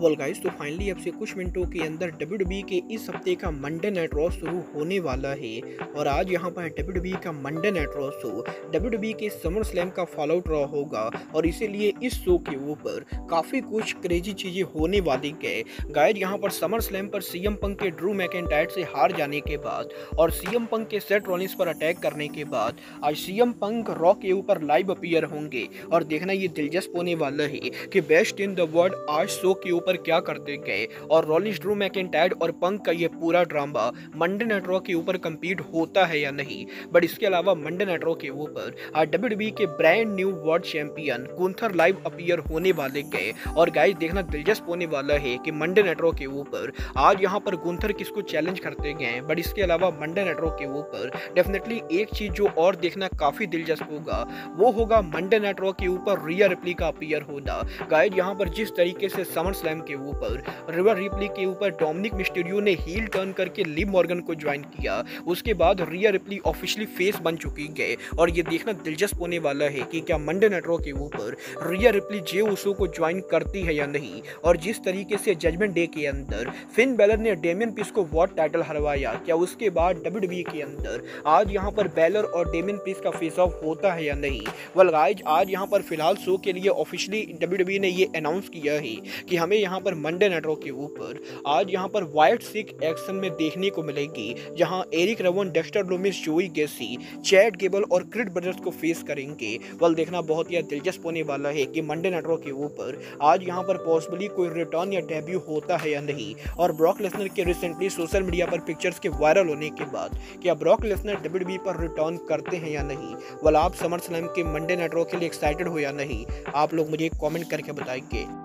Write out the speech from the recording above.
Well guys, तो finally अब से कुछ मिनटों के अंदर डब्ल्यूडब्ल्यूई के इस हफ्ते का मंडे नाइट रॉ शुरू होने वाला है। और आज यहाँ पर डब्ल्यूडब्ल्यूई का Monday night Raw show WWE के समर स्लैम का फॉलो आउट रॉ होगा और इसीलिए इस शो के ऊपर काफ़ी कुछ क्रेजी चीज़ें होने वाली है। गाइस, यहाँ पर समर स्लैम पर सीएम पंक के ड्रू मैकिंटायर से हार जाने के बाद और सीएम पंक के सेथ रॉलिंस पर अटैक करने के बाद आज सीएम पंक रॉ के ऊपर लाइव अपीयर होंगे और देखना ये दिलचस्प होने वाला है कि बेस्ट इन द वर्ल्ड आज शो के ऊपर क्या करते गए और रॉलिंस, ड्रू मैकिंटायर और पंक का ये पूरा ड्रामा मंडे नाइट रॉ के ऊपर कंप्लीट होता है या नहीं। बट इसके अलावा मंडे नाइट रॉ के ऊपर आज डब्ल्यूडब्ल्यूई के brand new world champion Gunther live appear होने वाले गए और गाइस देखना दिलचस्प होने वाला है कि मंडे नाइट रॉ के ऊपर आज यहाँ पर गुंथर किसको चैलेंज करते गए। बट इसके अलावा मंडे नाइट रॉ के ऊपर डेफिनेटली एक चीज जो और देखना काफी दिलचस्प होगा वो होगा मंडे नाइट रॉ के ऊपर रिया रिप्ली का अपीयर होना। गाइस, यहाँ पर जिस तरीके से समर स्लैम के ऊपर रिया रिप्ली के ऊपर डोमिनिक मिस्टीरियो ने हील टर्न करके लिव मॉर्गन को ज्वाइन किया, उसके बाद रिया रिप्ली ऑफिशियली फेस बन चुकी है और ये देखना दिलचस्प होने वाला है कि क्या मंडे नाइट रॉ के ऊपर रिया रिप्ली जे उसो को ज्वाइन करती है या नहीं। और जिस तरीके से जजमेंट डे के अंदर फिन बैलर ने डेमियन पीस को वर्ल्ड टाइटल हरवाया, क्या उसके बाद डब्ल्यूडब्ल्यूई के अंदर आज यहाँ पर बैलर और डेमियन पीस का फेस ऑफ होता है या नहीं। वेल गाइस, आज यहाँ पर फिलहाल शो के लिए ऑफिशियली डब्ल्यूडब्ल्यूई ने ये अनाउंस किया है कि हमें यहाँ पर मंडे नाइट रॉ के ऊपर आज यहाँ पर वाइट सिक एक्शन में देखने को मिलेगी, जहाँ एरिक रवन, Dexter Lumis, Joe Gacy, Chad Gable और क्रिड ब्रदर्स को फेस करेंगे। वेल देखना बहुत ही दिलचस्प होने वाला है कि मंडे नाइट रॉ के ऊपर आज यहाँ पर पॉसिबली कोई रिटर्न या डेब्यू होता है या नहीं। और ब्रॉक लेसनर के रिसेंटली सोशल मीडिया पर पिक्चर्स के वायरल होने के बाद क्या ब्रॉक लेसनर डब्ल्यूडब्ल्यूई पर रिटर्न करते हैं या नहीं। वेल आप समर स्लैम के मंडे नाइट रॉ के लिए एक्साइटेड हो या नहीं, आप लोग मुझे कमेंट करके बताएंगे।